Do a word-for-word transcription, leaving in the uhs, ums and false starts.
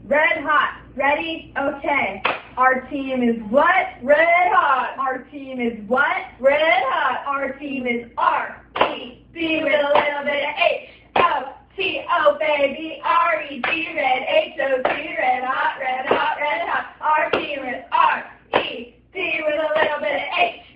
Red hot. Ready? Okay. Our team is what? Red hot. Our team is what? Red hot. Our team is R E D with a little bit of H O T O, baby. R E D, red, H O T, red hot, red hot, red hot. Our team is R E D with a little bit of H